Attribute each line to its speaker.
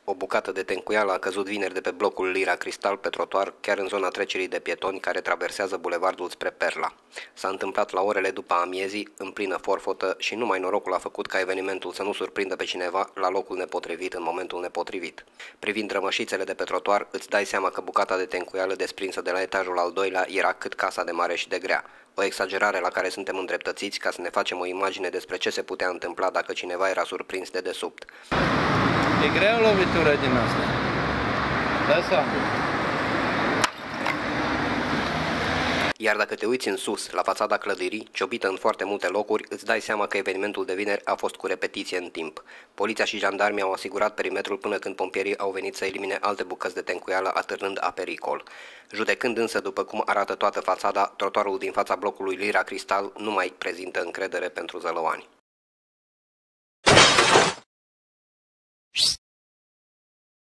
Speaker 1: O bucată de tencuială a căzut vineri de pe blocul Lira Cristal pe trotuar, chiar în zona trecerii de pietoni care traversează bulevardul spre Perla. S-a întâmplat la orele după amiezii, în plină forfotă, și numai norocul a făcut ca evenimentul să nu surprindă pe cineva la locul nepotrivit în momentul nepotrivit. Privind rămășițele de pe trotuar, îți dai seama că bucata de tencuială desprinsă de la etajul al doilea era cât casa de mare și de grea. O exagerare la care suntem îndreptățiți ca să ne facem o imagine despre ce se putea întâmpla dacă cineva era surprins de desubt.
Speaker 2: E grea o lovitură din asta. Da seama.
Speaker 1: Iar dacă te uiți în sus, la fațada clădirii, ciobită în foarte multe locuri, îți dai seama că evenimentul de vineri a fost cu repetiție în timp. Poliția și jandarmii au asigurat perimetrul până când pompierii au venit să elimine alte bucăți de tencuială, atârnând a pericol. Judecând însă după cum arată toată fațada, trotuarul din fața blocului Lira Cristal nu mai prezintă încredere pentru zălăoani.